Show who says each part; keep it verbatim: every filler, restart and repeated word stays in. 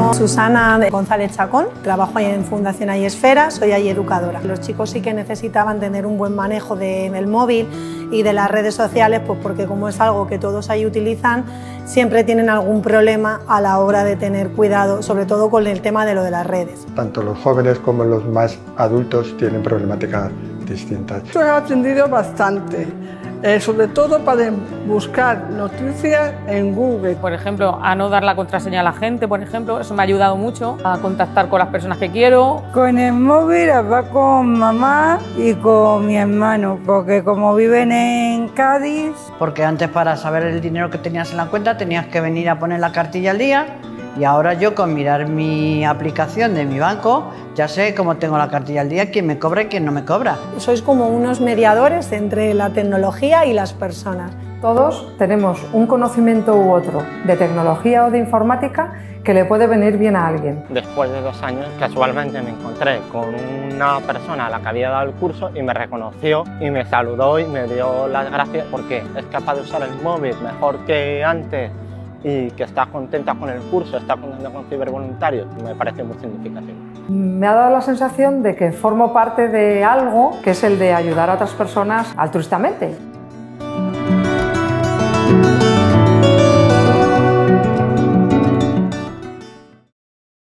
Speaker 1: llamo Susana González Chacón, trabajo en Fundación iEsfera, soy iEducadora. Los chicos sí que necesitaban tener un buen manejo del móvil y de las redes sociales, pues porque como es algo que todos ahí utilizan, siempre tienen algún problema a la hora de tener cuidado, sobre todo con el tema de lo de las redes.
Speaker 2: Tanto los jóvenes como los más adultos tienen problemáticas distintas.
Speaker 3: Yo he aprendido bastante. Eh, sobre todo para buscar noticias en Google.
Speaker 4: Por ejemplo, a no dar la contraseña a la gente, por ejemplo, eso me ha ayudado mucho a contactar con las personas que quiero.
Speaker 5: Con el móvil hablo con mamá y con mi hermano, porque como viven en Cádiz...
Speaker 6: Porque antes para saber el dinero que tenías en la cuenta tenías que venir a poner la cartilla al día. Y ahora yo con mirar mi aplicación de mi banco ya sé cómo tengo la cartilla al día, quién me cobra y quién no me cobra.
Speaker 1: Sois como unos mediadores entre la tecnología y las personas.
Speaker 7: Todos tenemos un conocimiento u otro de tecnología o de informática que le puede venir bien a alguien.
Speaker 8: Después de dos años, casualmente me encontré con una persona a la que había dado el curso y me reconoció y me saludó y me dio las gracias porque es capaz de usar el móvil mejor que antes y que está contenta con el curso, está contenta con cibervoluntarios, me parece muy significativo.
Speaker 7: Me ha dado la sensación de que formo parte de algo que es el de ayudar a otras personas altruistamente.